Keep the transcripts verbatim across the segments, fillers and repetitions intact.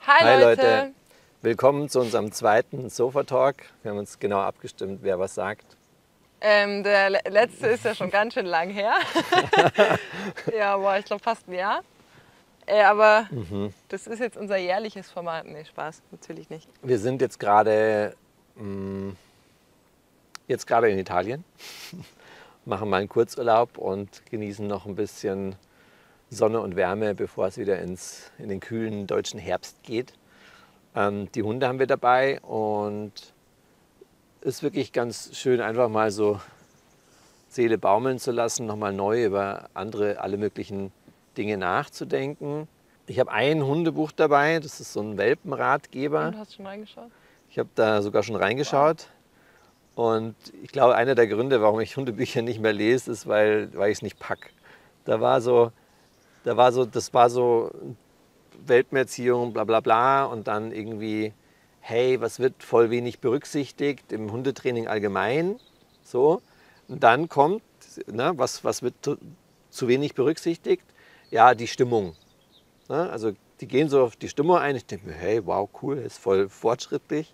Hi, Hi Leute. Leute, willkommen zu unserem zweiten Sofa-Talk. Wir haben uns genau abgestimmt, wer was sagt. Ähm, der le- letzte ist ja schon ganz schön lang her. Ja, boah, ich glaube fast ein Jahr. Äh, aber Mhm. das ist jetzt unser jährliches Format. Nee, Spaß, natürlich nicht. Wir sind jetzt gerade mh, jetzt gerade in Italien, machen mal einen Kurzurlaub und genießen noch ein bisschen Sonne und Wärme, bevor es wieder ins, in den kühlen deutschen Herbst geht. Ähm, die Hunde haben wir dabei und es ist wirklich ganz schön, einfach mal so Seele baumeln zu lassen, nochmal neu über andere, alle möglichen Dinge nachzudenken. Ich habe ein Hundebuch dabei, das ist so ein Welpenratgeber. Und hast du schon reingeschaut? Ich habe da sogar schon reingeschaut. Und ich glaube, einer der Gründe, warum ich Hundebücher nicht mehr lese, ist, weil, weil ich es nicht pack. Da war so, da war so, das war so Welpenerziehung, bla bla bla. Und dann irgendwie, hey, was wird voll wenig berücksichtigt im Hundetraining allgemein? So. Und dann kommt, ne, was, was wird zu, zu wenig berücksichtigt? Ja, die Stimmung. Ne? Also die gehen so auf die Stimmung ein. Ich denke mir, hey, wow, cool, ist voll fortschrittlich.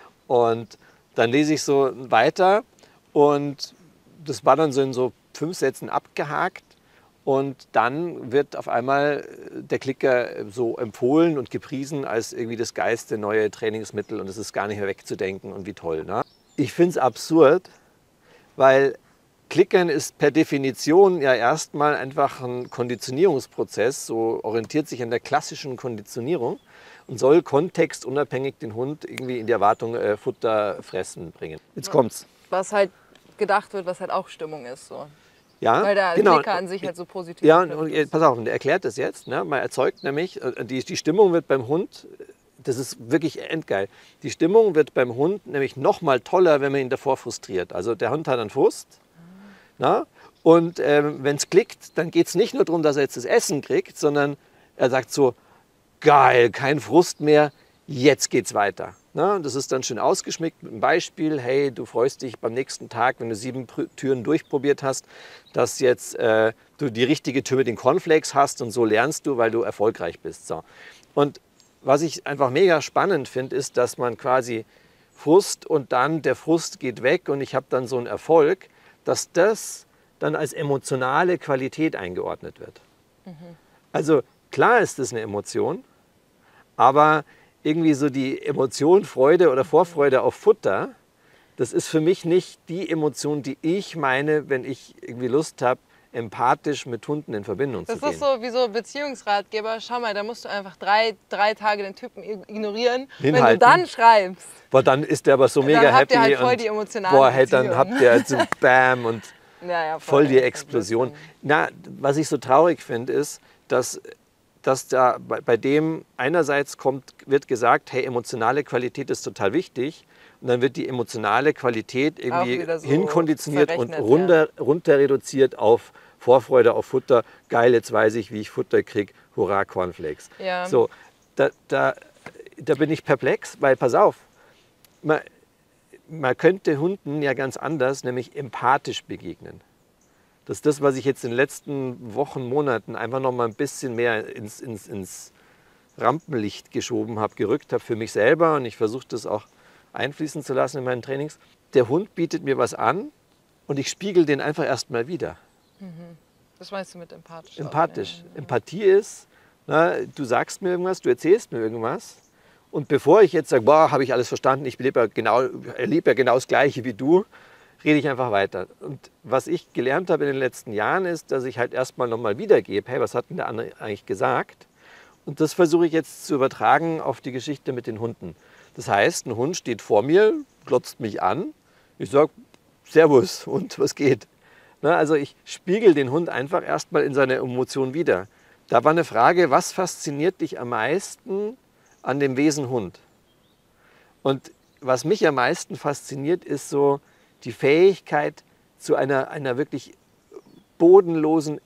Und dann lese ich so weiter und das war dann so in so fünf Sätzen abgehakt. Und dann wird auf einmal der Klicker so empfohlen und gepriesen als irgendwie das geilste neue Trainingsmittel und es ist gar nicht mehr wegzudenken und wie toll. Ne? Ich finde es absurd, weil Klickern ist per Definition ja erstmal einfach ein Konditionierungsprozess, so orientiert sich an der klassischen Konditionierung und soll kontextunabhängig den Hund irgendwie in die Erwartung äh, Futter fressen bringen. Jetzt kommt's. Was halt gedacht wird, was halt auch Stimmung ist. So. Ja, Weil der genau. Klicker an sich halt so positiv Ja, und, verknüpft und ist. pass auf, und er erklärt das jetzt. Ne? Man erzeugt nämlich, äh, die, die Stimmung wird beim Hund, das ist wirklich endgeil, die Stimmung wird beim Hund nämlich noch mal toller, wenn man ihn davor frustriert. Also der Hund hat einen Frust. Na? Und ähm, wenn es klickt, dann geht es nicht nur darum, dass er jetzt das Essen kriegt, sondern er sagt so, geil, kein Frust mehr, jetzt geht's weiter. Na? Und das ist dann schön ausgeschmückt mit einem Beispiel, hey, du freust dich beim nächsten Tag, wenn du sieben Pr- Türen durchprobiert hast, dass jetzt äh, du die richtige Tür mit den Cornflakes hast und so lernst du, weil du erfolgreich bist. So. Und was ich einfach mega spannend finde, ist, dass man quasi Frust und dann der Frust geht weg und ich habe dann so einen Erfolg, dass das dann als emotionale Qualität eingeordnet wird. Mhm. Also klar ist das eine Emotion, aber irgendwie so die Emotion Freude oder Vorfreude auf Futter, das ist für mich nicht die Emotion, die ich meine, wenn ich irgendwie Lust habe, empathisch mit Hunden in Verbindung Das zu gehen. ist so wie so Beziehungsratgeber. Schau mal, da musst du einfach drei, drei Tage den Typen ignorieren. Wenn du Hinhalten. dann schreibst, Boah, dann ist der aber so mega dann habt happy ihr halt voll und die emotionale boah, hey, dann Beziehung. habt ihr so Bam und Ja, ja, voll die das ist Explosion. Blödsinn. Na, was ich so traurig finde, ist, dass, dass da bei, bei dem einerseits kommt, wird gesagt, hey, emotionale Qualität ist total wichtig. Und dann wird die emotionale Qualität irgendwie wieder so hinkonditioniert und verrechnet, runter, runter reduziert auf Vorfreude auf Futter. Geil, jetzt weiß ich, wie ich Futter kriege. Hurra, Cornflakes. Ja. So, da, da, da bin ich perplex, weil pass auf, man, man könnte Hunden ja ganz anders, nämlich empathisch begegnen. Das ist das, was ich jetzt in den letzten Wochen, Monaten einfach noch mal ein bisschen mehr ins, ins, ins Rampenlicht geschoben habe, gerückt habe für mich selber. Und ich versuche das auch einfließen zu lassen in meinen Trainings. Der Hund bietet mir was an und ich spiegel den einfach erstmal wieder. Das meinst du mit empathisch? Empathisch. Auch, ne? Empathie ist, na, du sagst mir irgendwas, du erzählst mir irgendwas. Und bevor ich jetzt sage, boah, habe ich alles verstanden, ich lebe ja genau, erlebe ja genau das Gleiche wie du, rede ich einfach weiter. Und was ich gelernt habe in den letzten Jahren ist, dass ich halt erstmal nochmal wiedergebe, hey, was hat denn der andere eigentlich gesagt? Und das versuche ich jetzt zu übertragen auf die Geschichte mit den Hunden. Das heißt, ein Hund steht vor mir, glotzt mich an, ich sage, Servus und was geht? Na, also ich spiegel den Hund einfach erstmal in seiner Emotion wieder. Da war eine Frage, was fasziniert dich am meisten an dem Wesen Hund? Und was mich am meisten fasziniert, ist so die Fähigkeit zu einer, einer wirklich bodenlosen,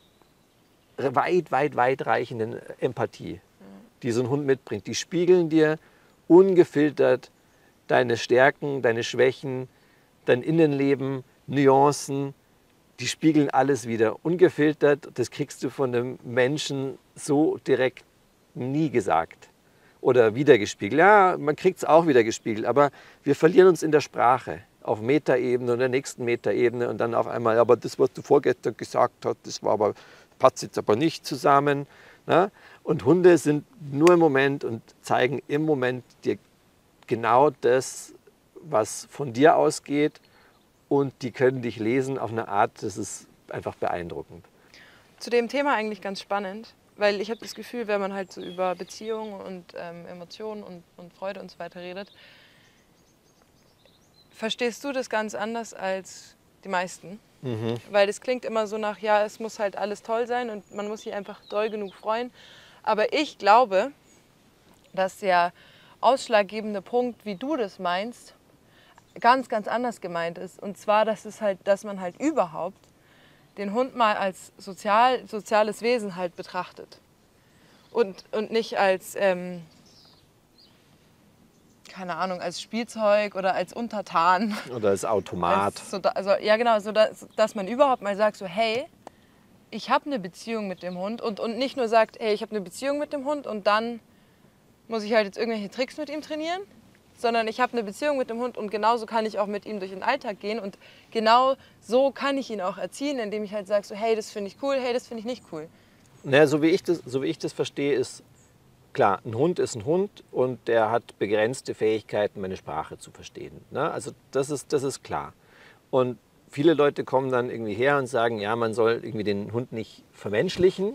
weit, weit, weit reichenden Empathie, die so ein Hund mitbringt. Die spiegeln dir ungefiltert deine Stärken, deine Schwächen, dein Innenleben, Nuancen, die spiegeln alles wieder. Ungefiltert, das kriegst du von einem Menschen so direkt nie gesagt. oder wiedergespiegelt. Ja, man kriegt es auch wiedergespiegelt, aber wir verlieren uns in der Sprache. Auf Metaebene und der nächsten Metaebene und dann auf einmal, aber das, was du vorgestern gesagt hast, das war aber, passt jetzt aber nicht zusammen. Ne? Und Hunde sind nur im Moment und zeigen im Moment dir genau das, was von dir ausgeht, und die können dich lesen auf eine Art, das ist einfach beeindruckend. Zu dem Thema eigentlich ganz spannend, weil ich habe das Gefühl, wenn man halt so über Beziehungen und ähm, Emotionen und, und Freude und so weiter redet, verstehst du das ganz anders als die meisten? Mhm. Weil das klingt immer so nach, ja, es muss halt alles toll sein und man muss sich einfach doll genug freuen. Aber ich glaube, dass der ausschlaggebende Punkt, wie du das meinst, ganz, ganz anders gemeint ist. Und zwar, dass, es halt, dass man halt überhaupt den Hund mal als sozial, soziales Wesen halt betrachtet. Und, und nicht als... Ähm, keine Ahnung, als Spielzeug oder als Untertan. Oder als Automat. Als so, also, ja genau, so dass, dass man überhaupt mal sagt, so hey, ich habe eine Beziehung mit dem Hund und, und nicht nur sagt, hey, ich habe eine Beziehung mit dem Hund und dann muss ich halt jetzt irgendwelche Tricks mit ihm trainieren, sondern ich habe eine Beziehung mit dem Hund und genauso kann ich auch mit ihm durch den Alltag gehen und genau so kann ich ihn auch erziehen, indem ich halt sage, so hey, das finde ich cool, hey, das finde ich nicht cool. Naja, so wie ich das, so wie ich das verstehe, ist klar, ein Hund ist ein Hund und der hat begrenzte Fähigkeiten, meine Sprache zu verstehen. Ne? Also das ist, das ist klar. Und viele Leute kommen dann irgendwie her und sagen, ja, man soll irgendwie den Hund nicht vermenschlichen.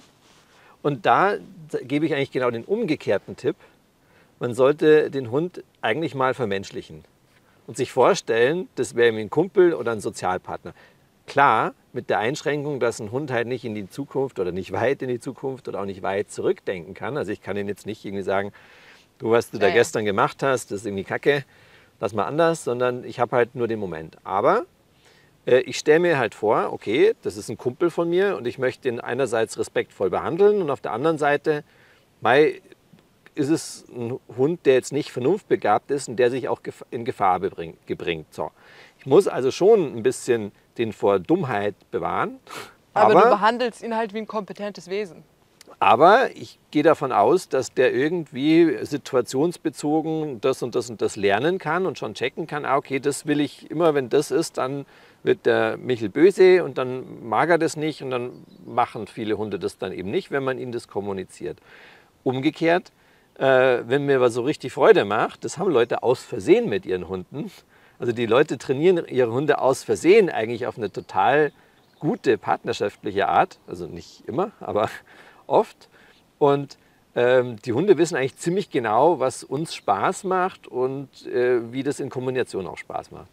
Und da gebe ich eigentlich genau den umgekehrten Tipp. Man sollte den Hund eigentlich mal vermenschlichen und sich vorstellen, das wäre irgendwie ein Kumpel oder ein Sozialpartner. Klar, mit der Einschränkung, dass ein Hund halt nicht in die Zukunft oder nicht weit in die Zukunft oder auch nicht weit zurückdenken kann. Also ich kann ihn jetzt nicht irgendwie sagen, du, was du da ja, gestern ja. gemacht hast, das ist irgendwie Kacke, lass mal anders, sondern ich habe halt nur den Moment. Aber äh, ich stelle mir halt vor, okay, das ist ein Kumpel von mir und ich möchte ihn einerseits respektvoll behandeln und auf der anderen Seite, mei, ist es ein Hund, der jetzt nicht vernunftbegabt ist und der sich auch in Gefahr bringt. So. Ich muss also schon ein bisschen den vor Dummheit bewahren. Aber, aber du behandelst ihn halt wie ein kompetentes Wesen. Aber ich gehe davon aus, dass der irgendwie situationsbezogen das und das und das lernen kann und schon checken kann, ah, okay, das will ich immer, wenn das ist, dann wird der Michel böse und dann mag er das nicht und dann machen viele Hunde das dann eben nicht, wenn man ihnen das kommuniziert. Umgekehrt, äh, wenn mir was so richtig Freude macht, das haben Leute aus Versehen mit ihren Hunden. Also die Leute trainieren ihre Hunde aus Versehen eigentlich auf eine total gute partnerschaftliche Art. Also nicht immer, aber oft. Und ähm, die Hunde wissen eigentlich ziemlich genau, was uns Spaß macht und äh, wie das in Kommunikation auch Spaß macht.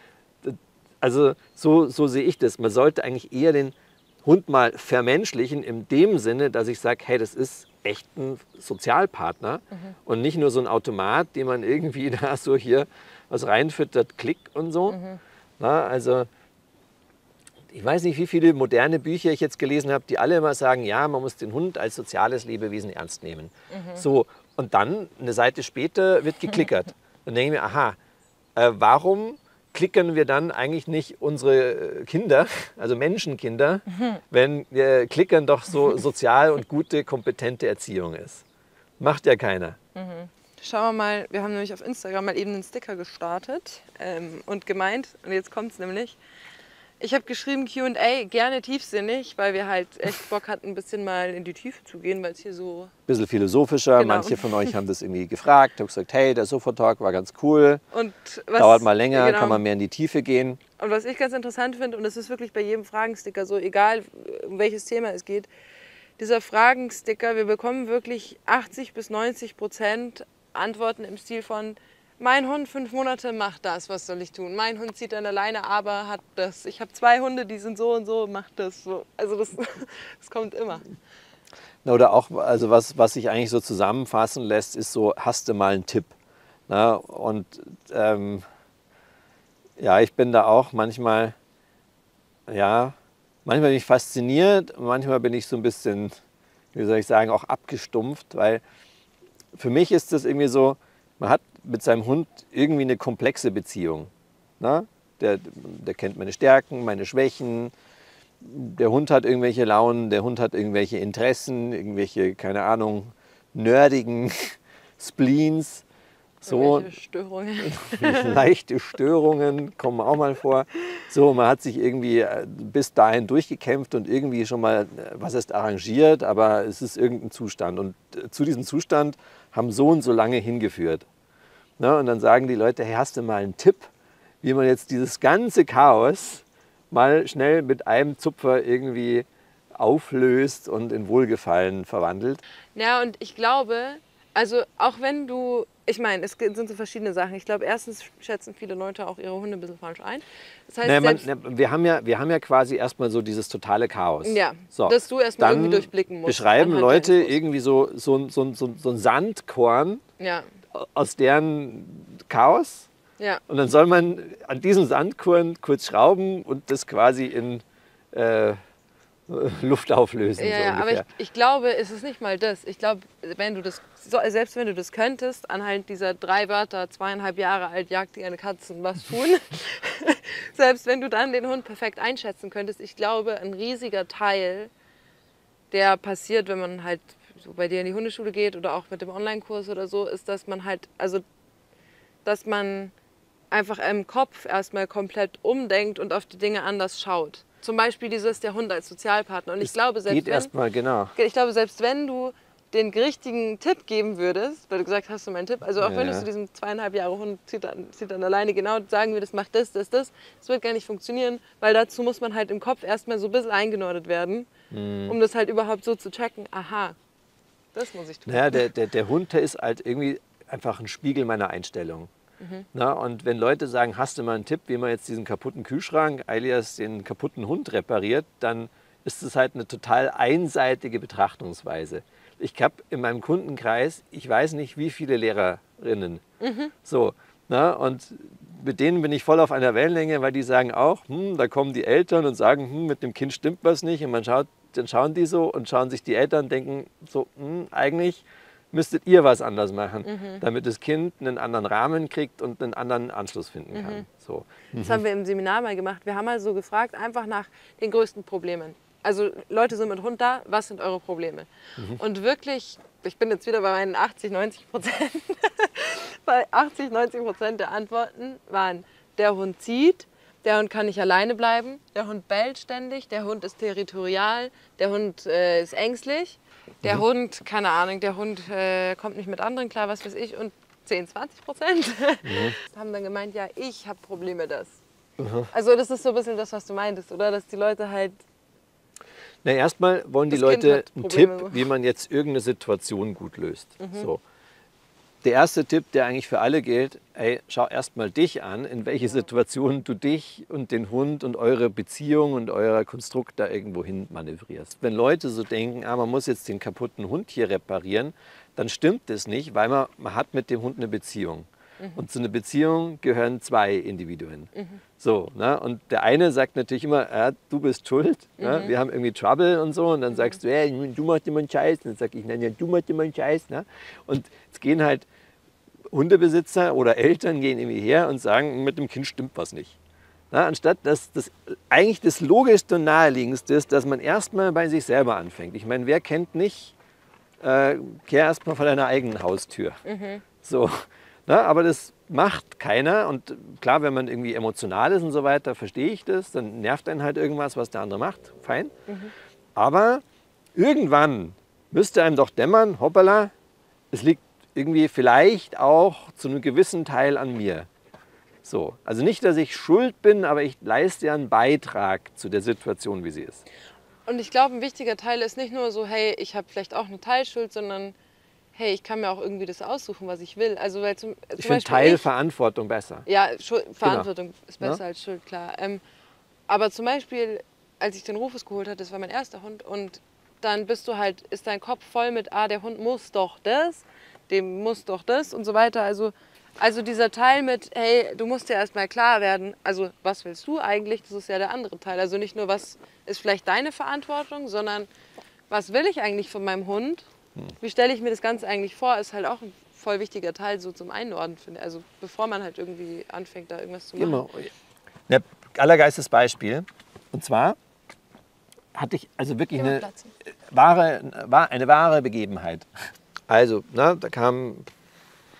Also so, so sehe ich das. Man sollte eigentlich eher den Hund mal vermenschlichen in dem Sinne, dass ich sage, hey, das ist echt ein Sozialpartner mhm. und nicht nur so ein Automat, den man irgendwie da so hier was reinfüttert, Klick und so. Mhm. Na, also ich weiß nicht, wie viele moderne Bücher ich jetzt gelesen habe, die alle immer sagen, ja, man muss den Hund als soziales Lebewesen ernst nehmen. Mhm. So, und dann, eine Seite später, wird geklickert. Dann denke ich mir, aha, äh, warum klickern wir dann eigentlich nicht unsere Kinder, also Menschenkinder, mhm. wenn äh, Klickern doch so sozial und gute, kompetente Erziehung ist? Macht ja keiner. Mhm. Schauen wir mal, wir haben nämlich auf Instagram mal eben einen Sticker gestartet ähm, und gemeint, und jetzt kommt es nämlich, ich habe geschrieben Q und A, gerne tiefsinnig, weil wir halt echt Bock hatten, ein bisschen mal in die Tiefe zu gehen, weil es hier so... Ein bisschen philosophischer, genau. Manche von euch haben das irgendwie gefragt, haben gesagt, hey, der Sofa-Talk war ganz cool, und was, dauert mal länger, genau. Kann man mehr in die Tiefe gehen. Und was ich ganz interessant finde, und das ist wirklich bei jedem Fragensticker so, egal um welches Thema es geht, dieser Fragensticker, wir bekommen wirklich achtzig bis neunzig Prozent Antworten im Stil von, mein Hund fünf Monate macht das, was soll ich tun? Mein Hund zieht an der Leine, aber hat das. Ich habe zwei Hunde, die sind so und so, macht das so. Also das, das kommt immer. Oder auch, also was, was sich eigentlich so zusammenfassen lässt, ist so, hast du mal einen Tipp? Na, und ähm, ja, ich bin da auch manchmal, ja, manchmal bin ich fasziniert, manchmal bin ich so ein bisschen, wie soll ich sagen, auch abgestumpft, weil für mich ist das irgendwie so, man hat mit seinem Hund irgendwie eine komplexe Beziehung. Na? Der, der kennt meine Stärken, meine Schwächen. Der Hund hat irgendwelche Launen, der Hund hat irgendwelche Interessen, irgendwelche, keine Ahnung, nerdigen Spleens. So, Störungen. leichte Störungen kommen auch mal vor. So, man hat sich irgendwie bis dahin durchgekämpft und irgendwie schon mal, was heißt arrangiert, aber es ist irgendein Zustand. Und zu diesem Zustand haben so und so lange hingeführt. Na, und dann sagen die Leute, hey, hast du mal einen Tipp, wie man jetzt dieses ganze Chaos mal schnell mit einem Zupfer irgendwie auflöst und in Wohlgefallen verwandelt? Ja, und ich glaube, also auch wenn du, ich meine, es sind so verschiedene Sachen. Ich glaube, erstens schätzen viele Leute auch ihre Hunde ein bisschen falsch ein. Das heißt, naja, man, selbst, na, wir, haben ja, wir haben ja quasi erstmal so dieses totale Chaos. ja, so, dass du erstmal dann irgendwie durchblicken musst. beschreiben anhand Leute der Infos. irgendwie so, so, so, so, so ein Sandkorn Ja, aus deren Chaos. ja. Und dann soll man an diesem Sandkorn kurz schrauben und das quasi in äh, Luft auflösen. Ja, so ja, aber ich, ungefähr. ich glaube, es ist nicht mal das. Ich glaube, wenn du das, so, selbst wenn du das könntest, anhand dieser drei Wörter, zweieinhalb Jahre alt, jagt dir eine Katze und was tun, selbst wenn du dann den Hund perfekt einschätzen könntest, ich glaube, ein riesiger Teil, der passiert, wenn man halt so bei dir in die Hundeschule geht oder auch mit dem Online-Kurs oder so, ist, dass man halt, also, dass man einfach im Kopf erstmal komplett umdenkt und auf die Dinge anders schaut. Zum Beispiel dieses der Hund als Sozialpartner. Und ich Es glaube, selbst geht wenn, erstmal, genau. ich glaube, selbst wenn du den richtigen Tipp geben würdest, weil du gesagt hast, du meinen Tipp, also auch Ja, wenn du ja. zu diesem zweieinhalb Jahre Hund zieht dann, zieht dann alleine genau sagen würdest, mach das, das, das, das wird gar nicht funktionieren, weil dazu muss man halt im Kopf erstmal so ein bisschen eingenordet werden, Mhm. um das halt überhaupt so zu checken, aha, das muss ich tun. Naja, der, der, der Hund, der ist halt irgendwie einfach ein Spiegel meiner Einstellung. Mhm. Na, und wenn Leute sagen, hast du mal einen Tipp, wie man jetzt diesen kaputten Kühlschrank, alias den kaputten Hund repariert, dann ist das halt eine total einseitige Betrachtungsweise. Ich habe in meinem Kundenkreis, ich weiß nicht, wie viele Lehrerinnen. Mhm. So, na, und mit denen bin ich voll auf einer Wellenlänge, weil die sagen auch, hm, da kommen die Eltern und sagen, hm, mit dem Kind stimmt was nicht. Und man schaut, dann schauen die so und schauen sich die Eltern und denken so, hm, eigentlich müsstet ihr was anders machen, Mhm. damit das Kind einen anderen Rahmen kriegt und einen anderen Anschluss finden kann. Mhm. So. Das haben wir im Seminar mal gemacht. Wir haben mal so gefragt, einfach nach den größten Problemen. Also Leute sind mit Hund da, was sind eure Probleme? Und wirklich, ich bin jetzt wieder bei meinen achtzig, neunzig Prozent, bei achtzig, neunzig Prozent der Antworten waren, der Hund zieht, der Hund kann nicht alleine bleiben, der Hund bellt ständig, der Hund ist territorial, der Hund äh, ist ängstlich, der Mhm. Hund, keine Ahnung, der Hund äh, kommt nicht mit anderen klar, was weiß ich, und zehn, zwanzig Prozent haben dann gemeint, ja, ich habe Probleme das. Also das ist so ein bisschen das, was du meintest, oder? Dass die Leute halt, Na, erstmal wollen die Das Kind Leute hat einen Probleme. Tipp, wie man jetzt irgendeine Situation gut löst. So. Der erste Tipp, der eigentlich für alle gilt, ey, schau erstmal dich an, in welche Situation du dich und den Hund und eure Beziehung und euer Konstrukt da irgendwo hin manövrierst. Wenn Leute so denken, ah, man muss jetzt den kaputten Hund hier reparieren, dann stimmt das nicht, weil man, man hat mit dem Hund eine Beziehung. Und zu einer Beziehung gehören zwei Individuen. So, ne? Und der eine sagt natürlich immer, ja, du bist schuld, ne? Wir haben irgendwie Trouble und so. Und dann sagst du, hey, du machst immer einen Scheiß. Und dann sag ich, nein, ja, du machst immer einen Scheiß. Ne? Und jetzt gehen halt Hundebesitzer oder Eltern gehen irgendwie her und sagen, mit dem Kind stimmt was nicht. Na, anstatt dass das eigentlich das Logischste und Naheliegendste ist, dass man erstmal bei sich selber anfängt. Ich meine, wer kennt nicht, äh, kehr erstmal vor deiner eigenen Haustür. So, na, aber das macht keiner. Und klar, wenn man irgendwie emotional ist und so weiter, verstehe ich das. Dann nervt einen halt irgendwas, was der andere macht. Fein. Aber irgendwann müsste einem doch dämmern, hoppala, es liegt irgendwie vielleicht auch zu einem gewissen Teil an mir. So, also nicht, dass ich schuld bin, aber ich leiste ja einen Beitrag zu der Situation, wie sie ist. und ich glaube, ein wichtiger Teil ist nicht nur so, hey, ich habe vielleicht auch eine Teilschuld, sondern hey, ich kann mir auch irgendwie das aussuchen, was ich will. Also, weil zum, zum Ich finde Beispiel Teilverantwortung besser. Ja, Schuld, Verantwortung ist besser als Schuld, klar. Ähm, aber zum Beispiel, als ich den Rufus geholt hatte, das war mein erster Hund, und dann bist du halt, ist dein Kopf voll mit, ah, der Hund muss doch das, dem muss doch das und so weiter. Also, also dieser Teil mit, hey, du musst dir erstmal klar werden, also was willst du eigentlich, das ist ja der andere Teil. Also nicht nur, was ist vielleicht deine Verantwortung, sondern was will ich eigentlich von meinem Hund? Wie stelle ich mir das Ganze eigentlich vor, ist halt auch ein voll wichtiger Teil so zum Einordnen, finde ich. Also bevor man halt irgendwie anfängt, da irgendwas zu machen. Immer. Ja, allergeistes Beispiel. Und zwar hatte ich also wirklich eine wahre, war eine wahre Begebenheit. Also, na, da kam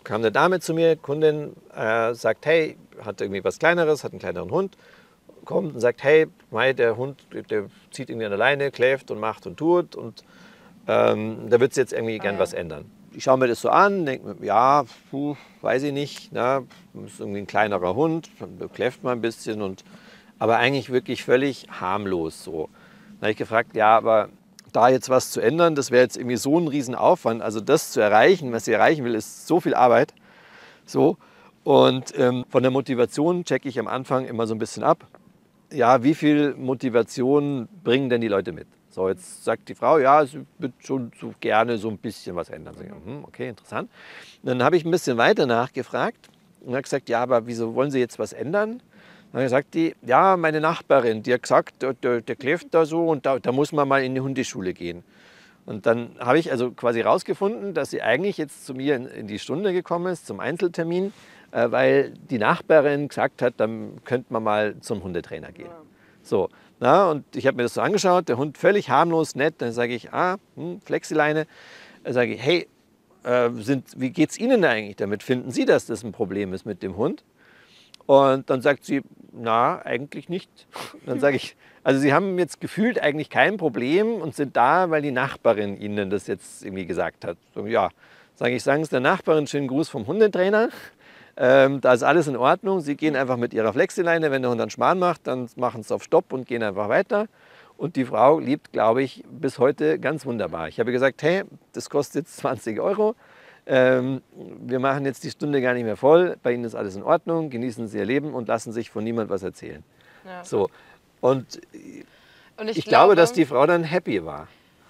kam eine Dame zu mir, Kundin, äh, sagt, hey, hat irgendwie was Kleineres, hat einen kleineren Hund, kommt und sagt, hey, mei, der Hund, der zieht irgendwie an der Leine, kläfft und macht und tut und ähm, da wird sie jetzt irgendwie gern ja. was ändern. Ich schaue mir das so an, denke mir, ja, puh, weiß ich nicht, na, ist irgendwie ein kleinerer Hund, kläfft mal ein bisschen, und, aber eigentlich wirklich völlig harmlos so. Dann habe ich gefragt, ja, aber da jetzt was zu ändern, das wäre jetzt irgendwie so ein Riesenaufwand. Also das zu erreichen, was sie erreichen will, ist so viel Arbeit. So. Und ähm, von der Motivation checke ich am Anfang immer so ein bisschen ab. Ja, wie viel Motivation bringen denn die Leute mit? So, jetzt sagt die Frau, ja, sie wird schon so gerne so ein bisschen was ändern. So, hm, okay, interessant. Und dann habe ich ein bisschen weiter nachgefragt und habe gesagt, ja, aber wieso wollen Sie jetzt was ändern? Dann sagt die, ja, meine Nachbarin, die hat gesagt, der, der, der kläfft da so und da, da muss man mal in die Hundeschule gehen. Und dann habe ich also quasi rausgefunden, dass sie eigentlich jetzt zu mir in, in die Stunde gekommen ist, zum Einzeltermin, äh, weil die Nachbarin gesagt hat, dann könnte man mal zum Hundetrainer gehen. So, na, und ich habe mir das so angeschaut, der Hund völlig harmlos, nett. Dann sage ich, ah, hm, Flexileine. Dann sage ich, hey, äh, sind, wie geht es Ihnen eigentlich damit? Finden Sie, dass das ein Problem ist mit dem Hund? Und dann sagt sie, na, eigentlich nicht. Dann sage ich, also Sie haben jetzt gefühlt eigentlich kein Problem und sind da, weil die Nachbarin Ihnen das jetzt irgendwie gesagt hat. So, ja, sage ich, sagen Sie der Nachbarin schönen Gruß vom Hundetrainer. Ähm, da ist alles in Ordnung. Sie gehen einfach mit Ihrer Flexileine. Wenn der Hund einen Schmarrn macht, dann machen Sie auf Stopp und gehen einfach weiter. Und die Frau lebt, glaube ich, bis heute ganz wunderbar. Ich habe gesagt, hey, das kostet jetzt zwanzig Euro. Ähm, wir machen jetzt die Stunde gar nicht mehr voll. Bei Ihnen ist alles in Ordnung. Genießen Sie Ihr Leben und lassen sich von niemand was erzählen. Ja. So. Und, und ich, ich glaube, glaube, dass die Frau dann happy war.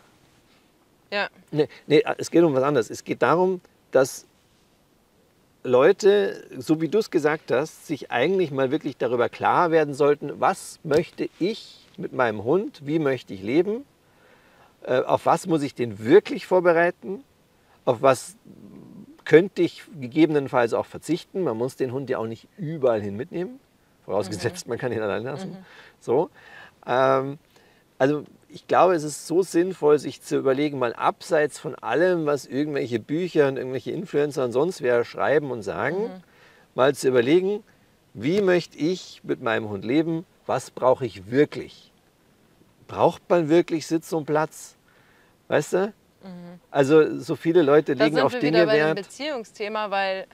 Ja. Nee, nee, es geht um was anderes. Es geht darum, dass Leute, so wie du es gesagt hast, sich eigentlich mal wirklich darüber klar werden sollten, was möchte ich mit meinem Hund, wie möchte ich leben, äh, auf was muss ich den wirklich vorbereiten, auf was könnte ich gegebenenfalls auch verzichten. Man muss den Hund ja auch nicht überall hin mitnehmen, vorausgesetzt, mhm. man kann ihn allein lassen. Mhm. So, ähm, also ich glaube, es ist so sinnvoll, sich zu überlegen, mal abseits von allem, was irgendwelche Bücher und irgendwelche Influencer und sonst wer schreiben und sagen, mhm. mal zu überlegen, wie möchte ich mit meinem Hund leben, was brauche ich wirklich? Braucht man wirklich Sitz und Platz? Weißt du? Mhm. Also so viele Leute da legen auf wir Dinge wieder bei Wert. Dem Beziehungsthema, weil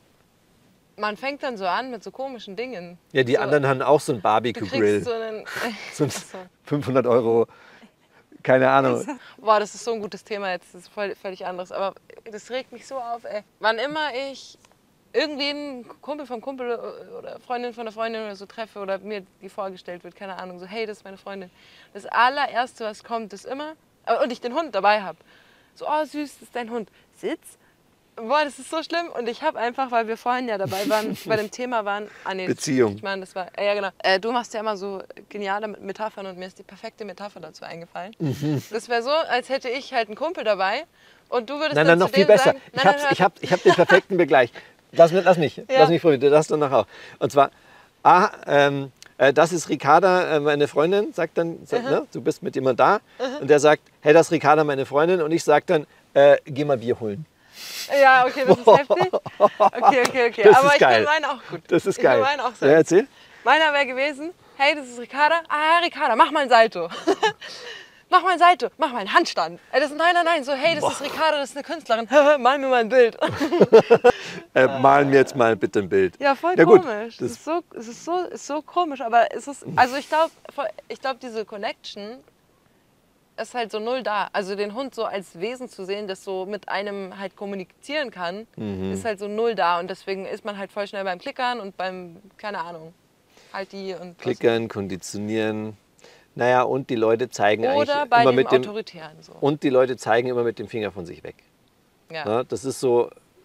man fängt dann so an mit so komischen Dingen. Ja, die so, anderen haben auch so einen Barbecue-Grill. So einen so ein fünfhundert Euro, keine Ahnung. Boah, das ist so ein gutes Thema jetzt, das ist voll, völlig anderes. Aber das regt mich so auf, ey. Wann immer ich irgendwen, Kumpel vom Kumpel oder Freundin von der Freundin oder so treffe oder mir die vorgestellt wird, keine Ahnung, so hey, das ist meine Freundin. Das allererste, was kommt, ist immer, und ich den Hund dabei habe. So, oh süß, das ist dein Hund. Sitz. Boah, das ist so schlimm. Und ich habe einfach, weil wir vorhin ja dabei waren, bei dem Thema waren, ah, nee, Beziehung. Ich meine, das war, äh, ja genau. Äh, du machst ja immer so geniale Metaphern und mir ist die perfekte Metapher dazu eingefallen. Mhm. Das wäre so, als hätte ich halt einen Kumpel dabei und du würdest nein, dann nein, zu noch viel dem besser. sagen, ich habe ich hab, ich hab den perfekten Begleich. Lass mich, lass mich, ja. lass mich vorhin, du darfst dann nachher auch. Und zwar, ah, ähm, äh, das ist Ricarda, äh, meine Freundin, sagt dann, sagt, ne, du bist mit jemand da. Uh-huh. Und der sagt, hey, das ist Ricarda, meine Freundin. Und ich sage dann, äh, geh mal Bier holen. Ja, okay, das ist heftig. Okay, okay, okay. Das aber ist ich geil. finde meinen auch gut. Das ist ich geil. Meinen auch ja, erzähl. Meiner wäre gewesen, hey, das ist Ricarda. Ah, Ricarda, mach mal ein Salto. Mach mal ein Salto, mach mal einen Handstand. Ey, das ist, nein, nein, nein, so hey, das Boah. ist Ricarda, das ist eine Künstlerin. Mal mir mal ein Bild. äh, malen mir jetzt mal bitte ein Bild. Ja, voll ja, komisch. Das, das ist so, es ist so, ist so komisch, aber es ist, also ich glaube, ich glaube, diese Connection ist halt so null da. Also den Hund so als Wesen zu sehen, das so mit einem halt kommunizieren kann, mhm. ist halt so null da. Und deswegen ist man halt voll schnell beim Klickern und beim, keine Ahnung, halt die und Klickern, konditionieren. Naja, und die Leute zeigen Oder eigentlich bei immer dem mit dem Autoritären so. Und die Leute zeigen immer mit dem Finger von sich weg. Ja. Ja, das ist so,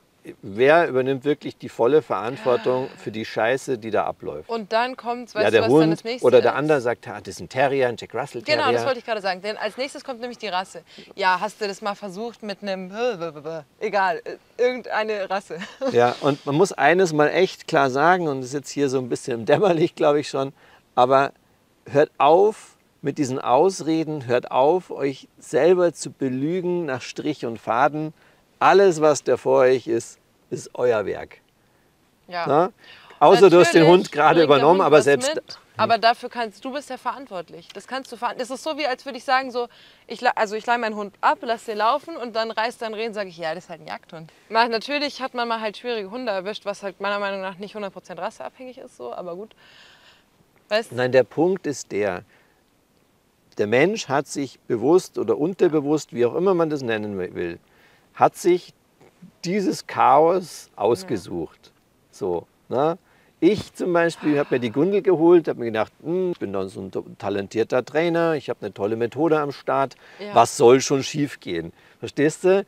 wer übernimmt wirklich die volle Verantwortung für die Scheiße, die da abläuft? Und dann kommt, weißt ja, der du, was Hund dann das nächste oder der ist? andere sagt, ah, das ist ein Terrier, ein Jack Russell Terrier. Genau, das wollte ich gerade sagen. Denn als nächstes kommt nämlich die Rasse. Ja, hast du das mal versucht mit einem, egal, irgendeine Rasse. Ja, und man muss eines mal echt klar sagen, und das ist jetzt hier so ein bisschen im Dämmerlicht, glaube ich schon, aber hört auf mit diesen Ausreden, hört auf, euch selber zu belügen nach Strich und Faden. Alles, was da vor euch ist, ist euer Werk. Ja. Na? Außer du hast den Natürlich Hund gerade bringt der übernommen, Hund aber was selbst... mit, aber dafür kannst du bist ja verantwortlich. Das kannst du verantwortlich. Das ist so wie, als würde ich sagen, so, ich, le- also ich leih meinen Hund ab, lass den laufen und dann reißt dann Rehen, sage ich, ja, das ist halt ein Jagdhund. Mal, natürlich hat man mal halt schwierige Hunde erwischt, was halt meiner Meinung nach nicht hundert Prozent rasseabhängig ist, so, aber gut. Weißt Nein, der Punkt ist der, der Mensch hat sich bewusst oder unterbewusst, wie auch immer man das nennen will, hat sich dieses Chaos ausgesucht. So, ne? Ich zum Beispiel habe mir die Gundel geholt, habe mir gedacht, hm, ich bin dann so ein talentierter Trainer, ich habe eine tolle Methode am Start, Ja. was soll schon schief gehen? Verstehst du?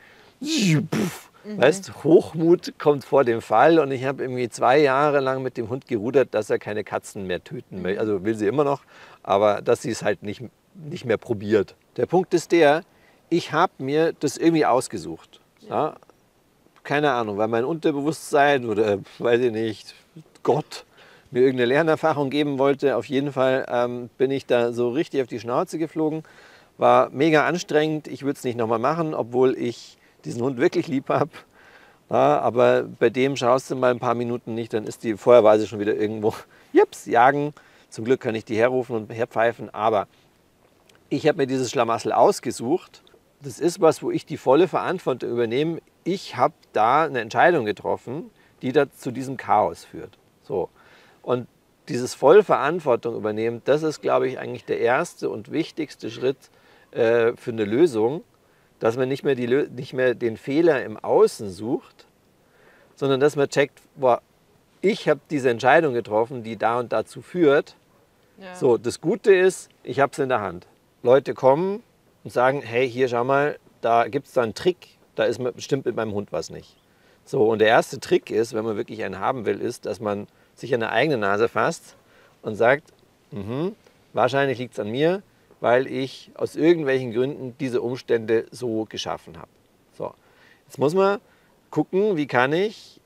Puff. Mhm. Weißt, Hochmut kommt vor dem Fall und ich habe irgendwie zwei Jahre lang mit dem Hund gerudert, dass er keine Katzen mehr töten möchte. Also will sie immer noch, aber dass sie es halt nicht, nicht mehr probiert. Der Punkt ist der, ich habe mir das irgendwie ausgesucht. Ja. Keine Ahnung, weil mein Unterbewusstsein oder weiß ich nicht, Gott mir irgendeine Lernerfahrung geben wollte. Auf jeden Fall ähm, bin ich da so richtig auf die Schnauze geflogen. War mega anstrengend. Ich würde es nicht nochmal machen, obwohl ich diesen Hund wirklich lieb habe. Ja, aber bei dem schaust du mal ein paar Minuten nicht, dann ist die, vorher war sie schon wieder irgendwo, jups, jagen. Zum Glück kann ich die herrufen und herpfeifen, aber ich habe mir dieses Schlamassel ausgesucht. Das ist was, wo ich die volle Verantwortung übernehme. Ich habe da eine Entscheidung getroffen, die da zu diesem Chaos führt. So. Und dieses volle Verantwortung übernehmen, das ist, glaube ich, eigentlich der erste und wichtigste Schritt äh, für eine Lösung, dass man nicht mehr, die, nicht mehr den Fehler im Außen sucht, sondern dass man checkt, boah, ich habe diese Entscheidung getroffen, die da und dazu führt. Ja. So, das Gute ist, ich habe es in der Hand. Leute kommen und sagen, hey, hier schau mal, da gibt es da einen Trick, da ist bestimmt mit meinem Hund was nicht. So, und der erste Trick ist, wenn man wirklich einen haben will, ist, dass man sich an der eigene Nase fasst und sagt, mhm, wahrscheinlich liegt es an mir, weil ich aus irgendwelchen Gründen diese Umstände so geschaffen habe. So, jetzt muss man gucken, wie kann ich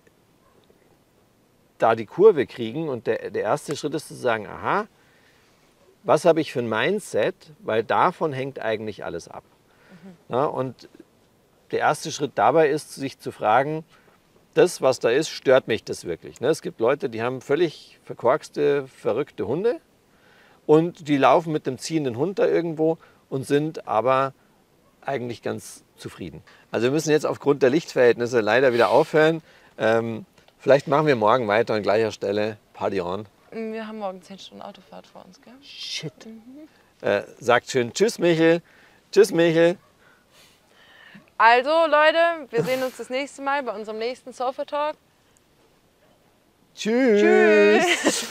da die Kurve kriegen, und der, der erste Schritt ist zu sagen, aha, was habe ich für ein Mindset, weil davon hängt eigentlich alles ab. Mhm. Ja, und der erste Schritt dabei ist, sich zu fragen, das, was da ist, stört mich das wirklich? Ne? Es gibt Leute, die haben völlig verkorkste, verrückte Hunde und die laufen mit dem ziehenden Hund da irgendwo und sind aber eigentlich ganz zufrieden. Also wir müssen jetzt aufgrund der Lichtverhältnisse leider wieder aufhören. Ähm, vielleicht machen wir morgen weiter an gleicher Stelle. Party on. Wir haben morgen zehn Stunden Autofahrt vor uns, gell? Shit. Mhm. Äh, sagt schön Tschüss, Michel. Tschüss, Michel. Also Leute, wir sehen uns das nächste Mal bei unserem nächsten Sofa Talk. Tschüss. Tschüss.